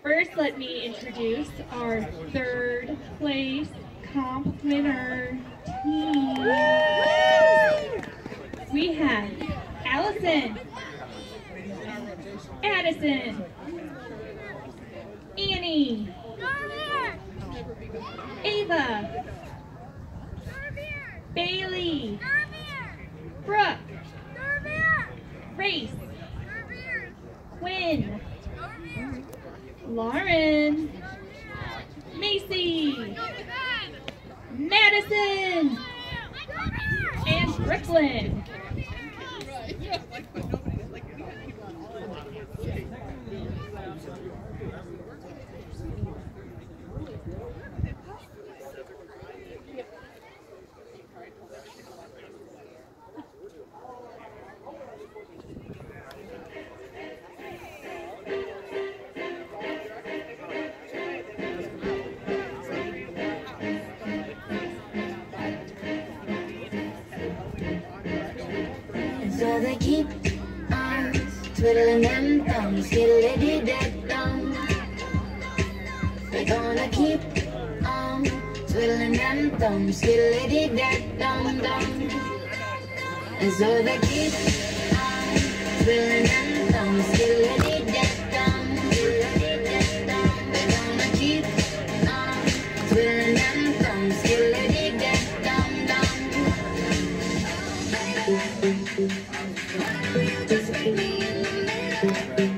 First, let me introduce our third place comp winner team. We have Allison, Addison, Annie, Ava, Bailey, Brooke, Grace, Quinn, Lauren, Macy, Madison, and Brooklyn. So they keep on twiddling them thumbs, skiddly-dee-dee-dum. They're gonna keep on twiddling them thumbs, skiddly-dee-dee-dum-dum. And so they keep on twiddling them thumbs, skiddly-dee-dee-dum, skiddly-dee-dee-dum. They're gonna keep on twiddling them thumbs, skiddly-dee-dee-dum-dum. Just meet me in the middle.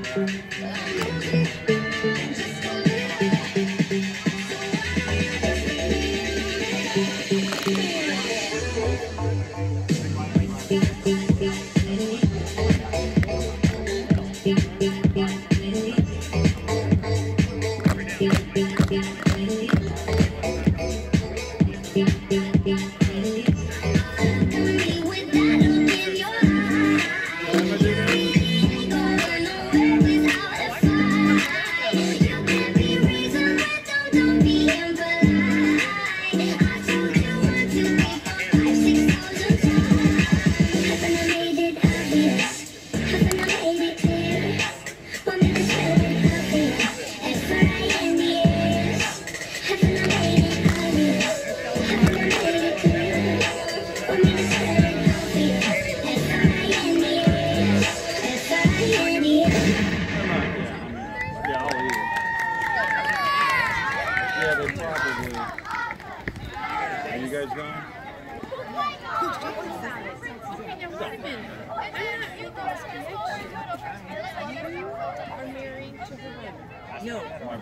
Are you guys going? No.